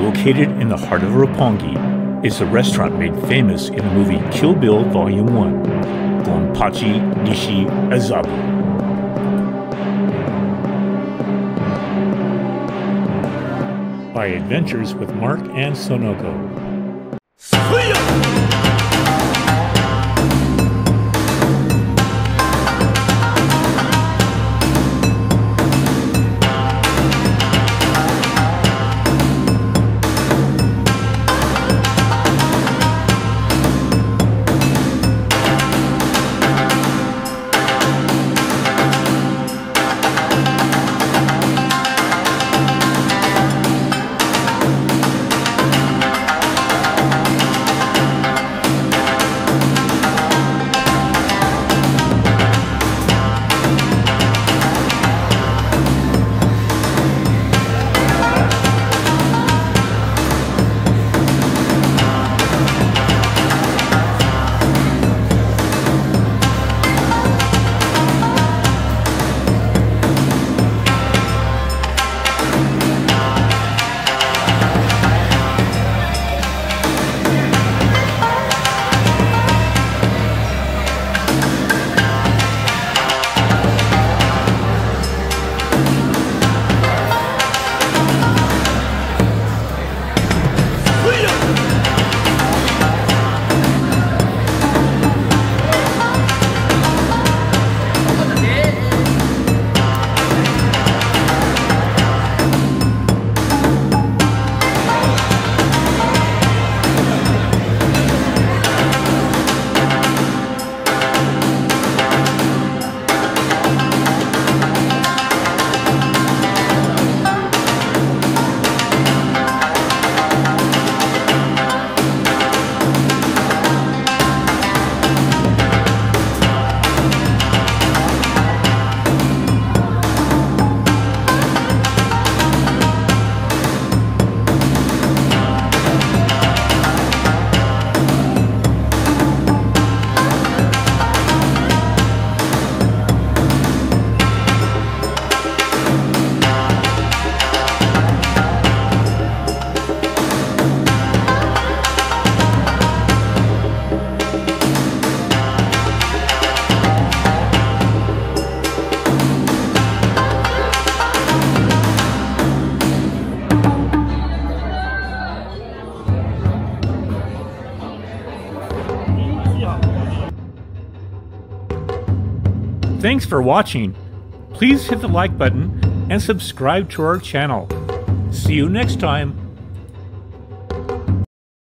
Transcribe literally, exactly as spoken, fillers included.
Located in the heart of Roppongi is a restaurant made famous in the movie Kill Bill Volume one, Gonpachi Nishi-Azabu. By Adventures with Mark and Sonoko. Thanks for watching. Please hit the like button and subscribe to our channel. See you next time.